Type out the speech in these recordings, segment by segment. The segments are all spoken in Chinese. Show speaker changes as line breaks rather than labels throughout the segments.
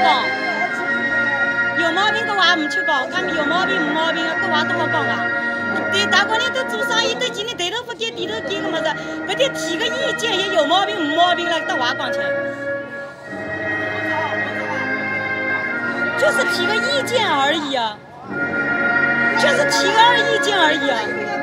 讲，有毛病个话唔去讲，他们有毛病唔毛病个话都好讲啊。对，大过年都做生意，都今天抬头不见低头见个么子，不得提个意见，也有毛病唔毛病了，到话讲去。就是提个意见而已啊，就是提个意见而已啊。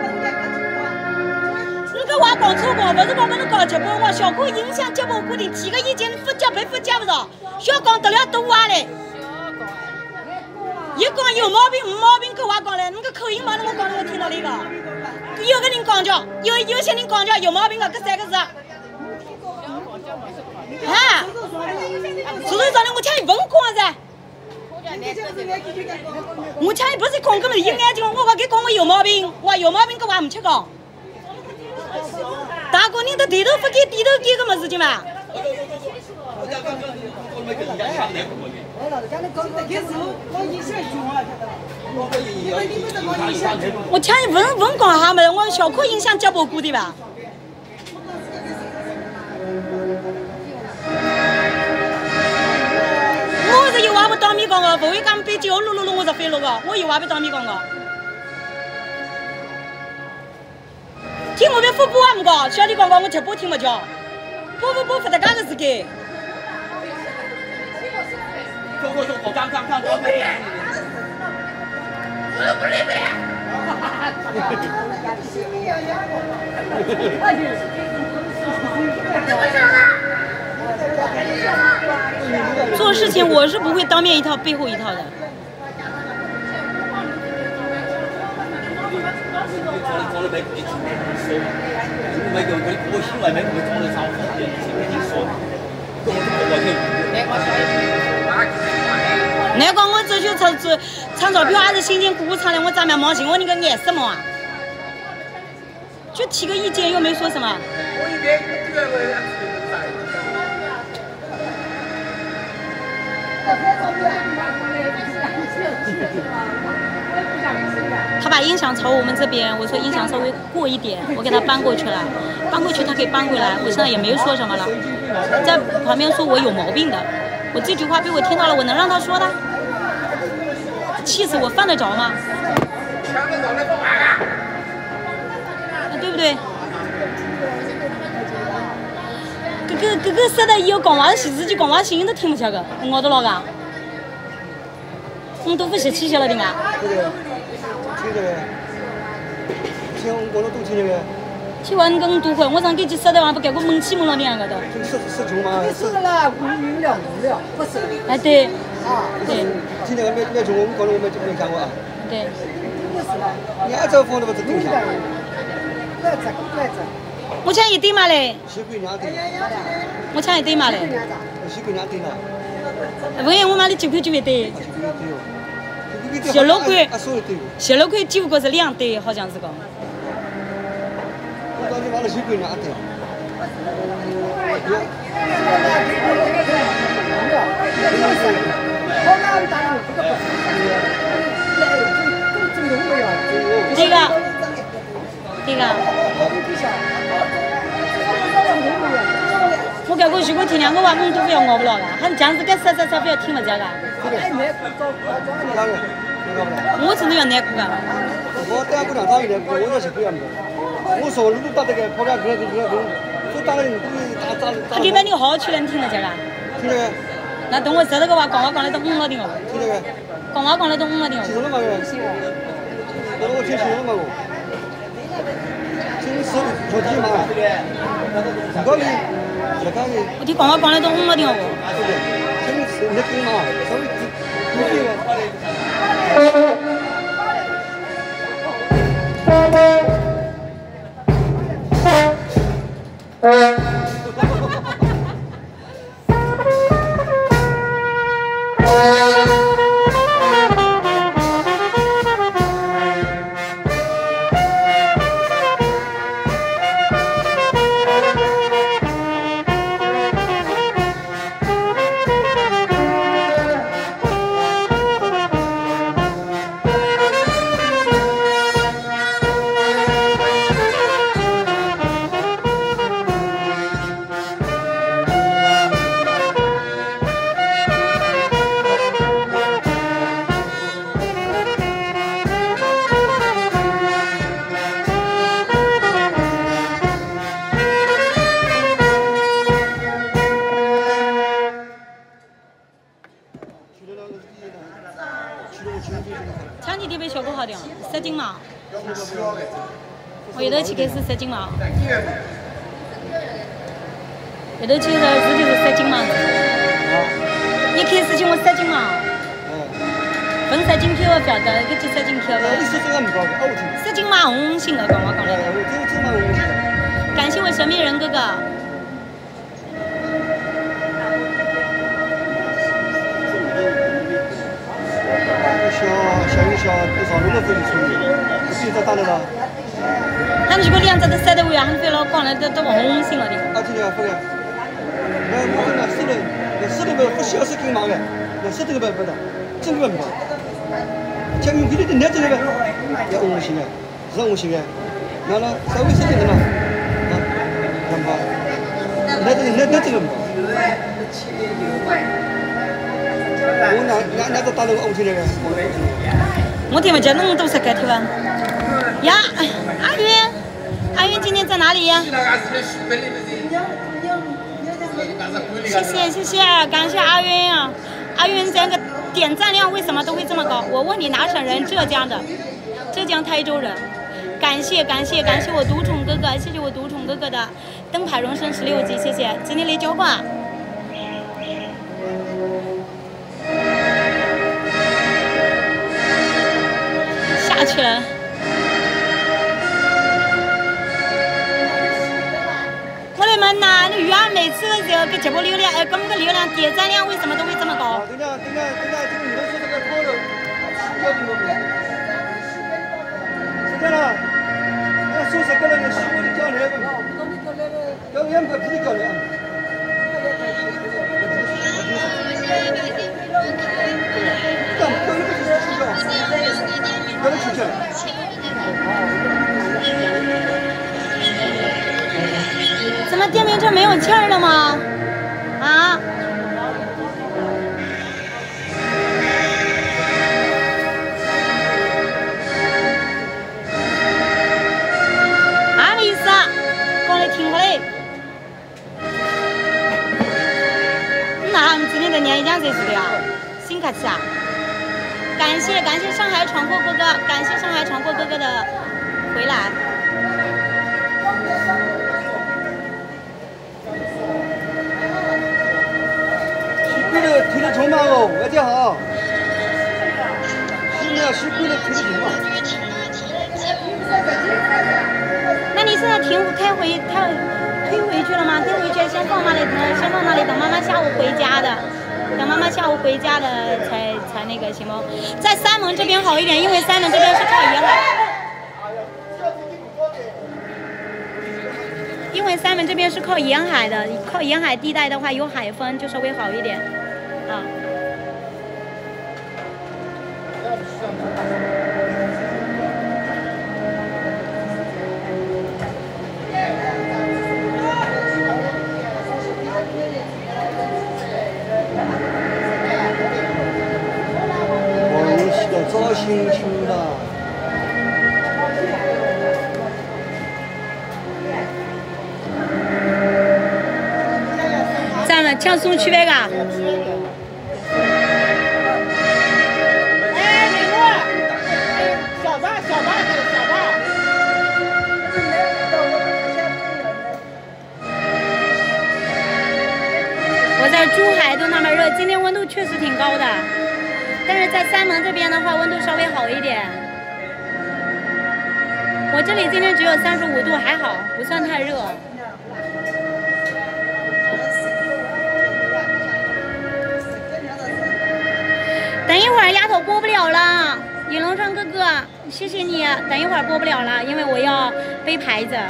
你个话讲错讲，不是讲跟你讲结婚话，小可影响结婚固定，提个意见不交赔不交不着，小讲得了多话嘞。一讲有毛病唔毛病，个话讲嘞，你个口音嘛，我讲我听到那个，有个人讲叫，有些人讲叫有毛病个，这三个字。啊，所以说呢，我请你问过噻。我请你不是讲根本有眼睛，我话给讲我有毛病，我有毛病个话唔去讲。大过年都低头不给低头给个么事情嘛？我请你问讲下嘛，我小可影响交保固的吧？我是有话不当面讲个，不会讲被酒录，我是飞了个，我有话不当面讲个。听我们副播啊，么个，小李讲讲我直播听不着，播不得干个事个。我刚我没脸。我不理做事情我是不会当面一套背后一套的。那个我这就唱钞票还是辛辛苦苦唱的，我咋没忙心？我那个爱什么啊？就提个意见又没说什么。他把音响朝我们这边，我说音响稍微过一点，我给他搬过去了，搬过去他可以搬回来，我现在也没说什么了，在旁边说我有毛病的，我这句话被我听到了，我能让他说的？气死我，犯得着吗？对不对？这个说的有讲话的自己讲话声音都听不晓得，我的老个，我都不是气消了的啊。听着呗，听我都听着呗。听完跟都会，我上给去说的话不给我蒙起蒙了两个的。是穷吗？是了，无聊，不是。哎对。啊。对。今天没穷，我们搞得我们就没看过啊。对。你按照放的不是正常。我抢一对嘛嘞。西桂两对。我抢一对嘛嘞。西桂两对了。问我妈的9块9一对。16块9个是2对，好像是个。我当时买了西桂2对。这个。我给我如果听2个话，我都不要熬不了了，他这样子该啥不要听了这个。我真的要难过啊！我等下不两张一点，我要是不要的。我说路打这个跑边去，就打人打。你把你好好去能听得见啊？听得见。那等我说这个话，讲话讲的都懵了的哦。听得见。讲话讲的都懵了的哦。听了嘛？我听清了嘛我。听是说听嘛？不高兴，不高兴。我听讲话讲的都懵了的哦。对的，听是你听嘛，稍微听了。 前几天被效果好点，射精嘛。我一头去开始射精嘛。一头去的自己是射精嘛。一开始就我射精嘛。分射精票不晓得，搿就射精票了。射精嘛，红心的，跟我讲的。感谢我神秘人哥哥。小多少那么费力处理，现在打得了。他们如果两只都塞得位啊，他们飞老高了，都往红心了的。啊，今天不干。我跟那石头不小是更忙的，那石头不的，真不忙。前面给你的那这个呗，要红心的，是红心的，那稍微是这个嘛，啊，干嘛？那这个嘛。我那个打到红心的。我天嘛，这弄都是盖头啊！呀，阿云今天在哪里呀？谢谢，感谢阿云啊！阿云这个点赞量为什么都会这么高？我问你哪省人？浙江的，浙江台州人。感谢我独宠哥哥，谢谢我独宠哥哥的灯牌荣升16级，谢谢。今天来交换。下去了。我的妈呐！那鱼儿每次这个直播流量，跟我们的流量点赞量为什么都会这么高？等下，这个你们说这个套路，是这样的，那说是个那个西瓜的教练，教练不是教练。怎么电瓶车没有气儿了吗？啊？啥意思啊？讲来听过来。那今天的年一讲谁是的呀？新客气啊！感谢上海闯祸哥哥，感谢上海闯祸哥哥的回来。西贵的推的重嘛哦，大家好。西贵的推的重嘛。那你现在推回去了吗？推回去先放那里，等妈妈下午回家的。等妈妈下午回家的才那个行吗？在三门这边好一点，因为三门这边是靠沿海，因为三门这边是靠沿海的，靠沿海地带的话有海风就稍微好一点啊。早心情的，咱们抢送去那个。哎，那个小巴。我在珠海都那么热，今天温度确实挺高的。但是在三门这边的话，温度稍微好一点。我这里今天只有35度，还好，不算太热。等一会儿丫头播不了了，雨龙川哥哥，谢谢你。等一会儿播不了了，因为我要背牌子。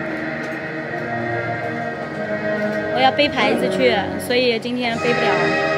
我要背牌子去，所以今天背不了。